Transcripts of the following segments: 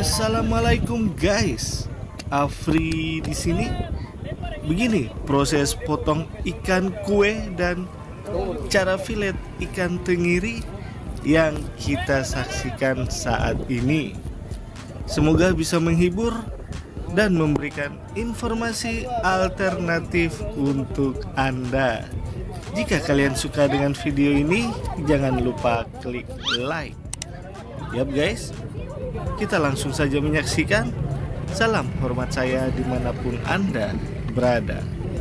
Assalamualaikum guys, Afri di sini. Begini proses potong ikan kue dan cara filet ikan tenggiri yang kita saksikan saat ini. Semoga bisa menghibur dan memberikan informasi alternatif untuk Anda. Jika kalian suka dengan video ini, jangan lupa klik like. Yap guys, kita langsung saja menyaksikan. Salam hormat saya dimanapun Anda berada.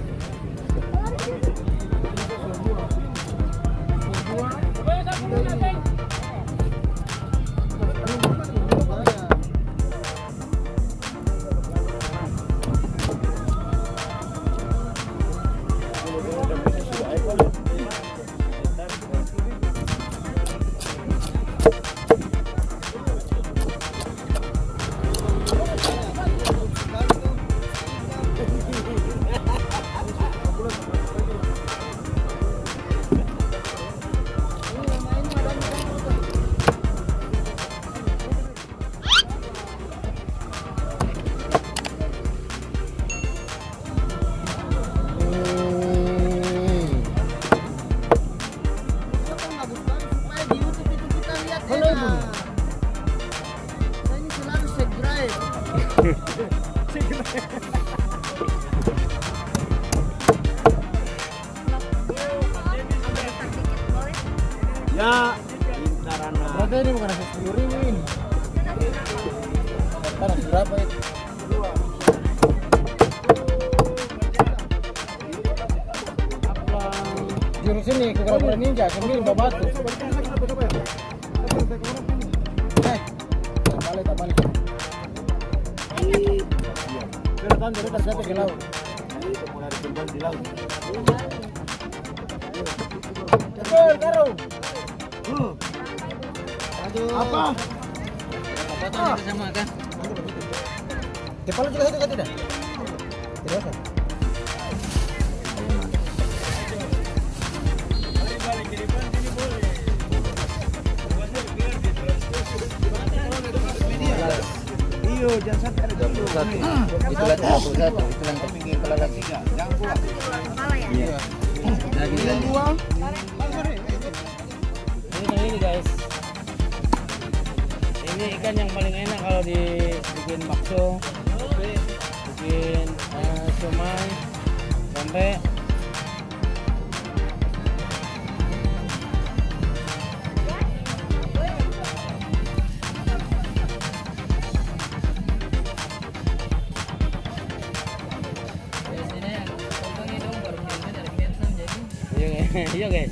Ya, berarti ini bukan nasi 10.000 ini. Nasi berapa itu? Jurus ini ke Kura Ninja, sambil bawa batu. Tak balik. Kita dari sampai ke laut. Mulai di laut. Cepat, Karo. Apa? Apa sama kan? Kepala juga itu kan tidak? Tidak usah. Iyo, jangan sampai ada dulu. Itu lagi 21, itu yang terpinggir kalau lagi. Jangan buang. Iya. Lagi buang. Ini guys, ini ikan yang paling enak kalau dibikin bakso, bikin somai, sampai iya guys.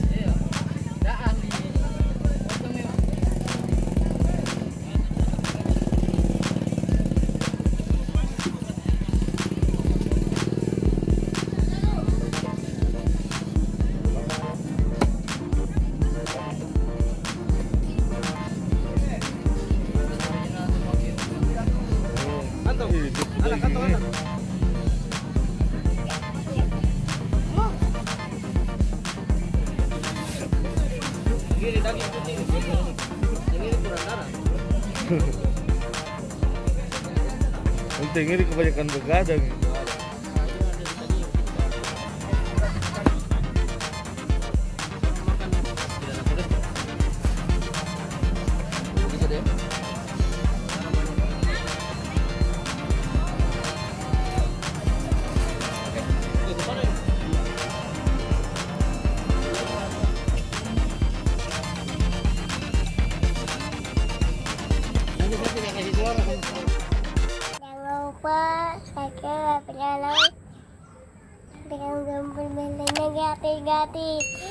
Ini daging putih, ini kurang darah. Penting ini kebanyakan begadang. Jangan lupa subscribe channel dengan gambar bentuknya gratis-gratis.